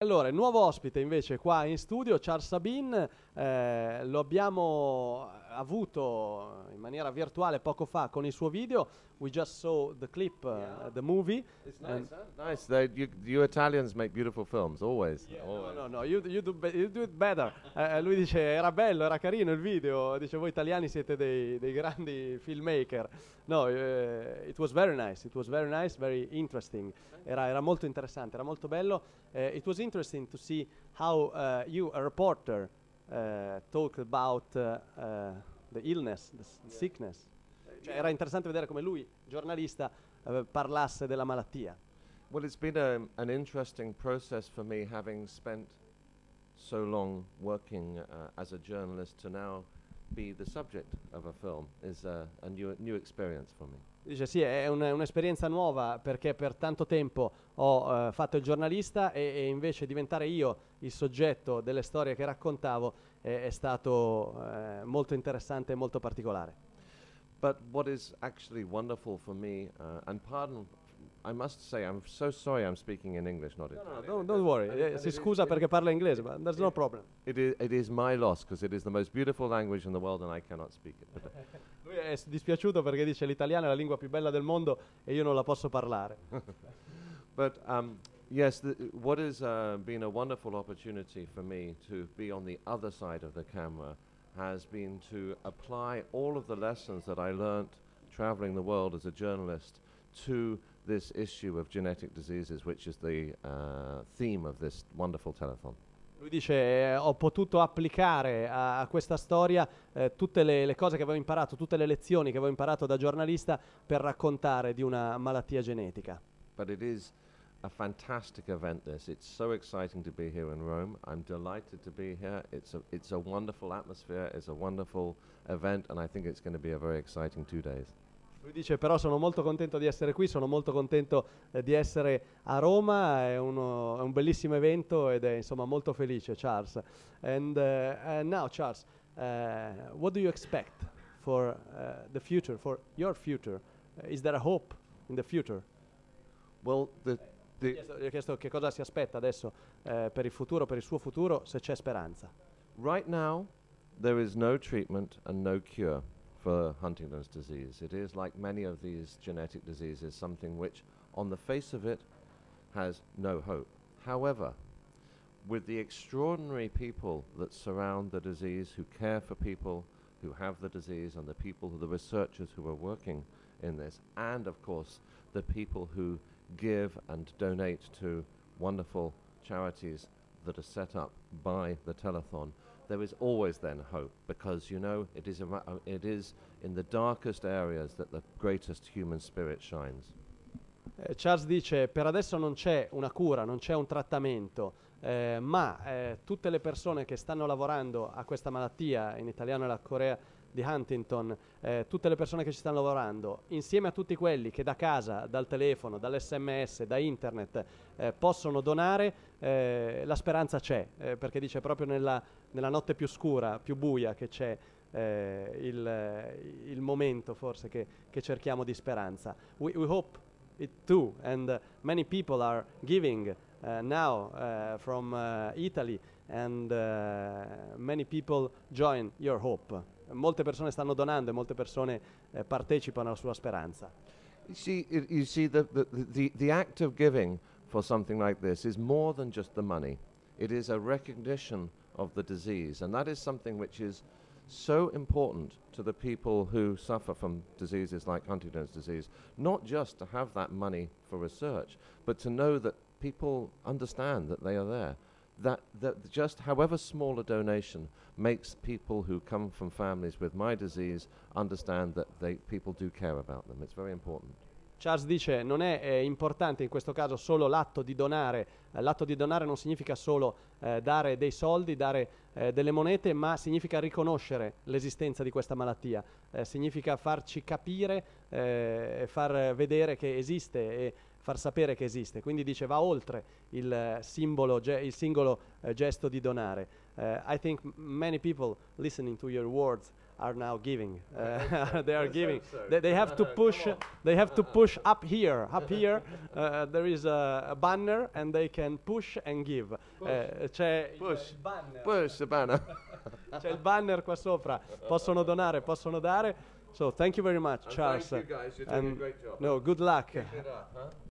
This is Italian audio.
Allora, il nuovo ospite invece qua in studio, Charles Sabin, lo abbiamo avuto in maniera virtuale poco fa con il suo video. We just saw the clip, the movie. It's nice, huh? Nice. You Italians make beautiful films, always. Yeah, always. no, you do it better. Lui dice era bello, era carino il video, dice voi italiani siete dei grandi filmmaker. No, it was very nice, very interesting. Era molto interessante, era molto bello. It was interesting to see how you, a reporter, talk about the illness, the sickness. Cioè, era interessante vedere come lui, giornalista, parlasse della malattia. Well, it's been an interesting process for me, having spent so long working as a journalist, to now be the subject of a film is a new experience for me. Dice sì, è un'esperienza nuova perché per tanto tempo ho fatto il giornalista e invece diventare io il soggetto delle storie che raccontavo è stato molto interessante e molto particolare. But what is actually wonderful for me, and pardon, I must say I'm so sorry I'm speaking in English, not Italian. No, don't worry, si scusa perché parla inglese, ma there's no problem. It is my loss, because it is the most beautiful language in the world and I cannot speak it. Lui è dispiaciuto perché dice l'italiano è la lingua più bella del mondo e io non la posso parlare. But yes, what has been a wonderful opportunity for me to be on the other side of the camera has been to apply all of the lessons that I learnt traveling the world as a journalist to this issue of genetic diseases, which is the theme of this wonderful telethon. Lui dice ho potuto applicare a questa storia tutte le cose che avevo imparato, tutte le lezioni che avevo imparato da giornalista per raccontare di una malattia genetica. But it is a fantastic event, this. It's so exciting to be here in Rome. I'm delighted to be here. It's a wonderful atmosphere, it's a wonderful event, and I think it's going to be a very exciting 2 days. Lui dice però sono molto contento di essere qui, sono molto contento di essere a Roma, è un bellissimo evento ed è insomma molto felice Charles. And now Charles, what do you expect for the future, for your future? Is there a hope in the future? Well, Gli ho chiesto che cosa si aspetta adesso per il futuro, per il suo futuro, se c'è speranza. right now, there is no treatment and no cure for Huntington's disease. It is, like many of these genetic diseases, something which, on the face of it, has no hope. However, with the extraordinary people that surround the disease, who care for people who have the disease, and the people, the researchers who are working in this, and of course the people who give and donate to wonderful charities that are set up by the telethon, there is always then hope, because you know it is in the darkest areas that the greatest human spirit shines. Charles dice per adesso non c'è una cura, non c'è un trattamento, ma tutte le persone che stanno lavorando a questa malattia, in italiano è la Corea di Huntington, tutte le persone che ci stanno lavorando, insieme a tutti quelli che da casa, dal telefono, dall'SMS, da internet possono donare, la speranza c'è, perché dice proprio nella notte più scura, più buia che c'è il momento forse che cerchiamo di speranza. We hope it too, and many people are giving now from Italy, and many people join your hope. Molte persone stanno donando e molte persone partecipano alla sua speranza. You see, the act of giving for something like this is more than just the money. It is a recognition of the disease, and that is something which is so important to the people who suffer from diseases like Huntington's disease, not just to have that money for research, but to know that people understand that they are there. That just however small a donation makes people who come from families with my disease understand that people do care about them. It's very important. Charles dice non è importante in questo caso solo l'atto di donare. L'atto di donare non significa solo dare dei soldi, dare delle monete, ma significa riconoscere l'esistenza di questa malattia, significa farci capire, far vedere che esiste e far sapere che esiste. Quindi dice va oltre il singolo gesto di donare. I think many people listening to your words are now giving. so. They are Let's giving. hope so. They have to Come push. on. They have to push up here. Up here, there is a banner, and they can push and give. C'è Push. il banner. Push the banner. C'è il banner qua sopra. Possono donare, possono dare. So thank you very much, And Charles. thank you guys, you're doing a And great job. no, good luck. Keep it up, huh?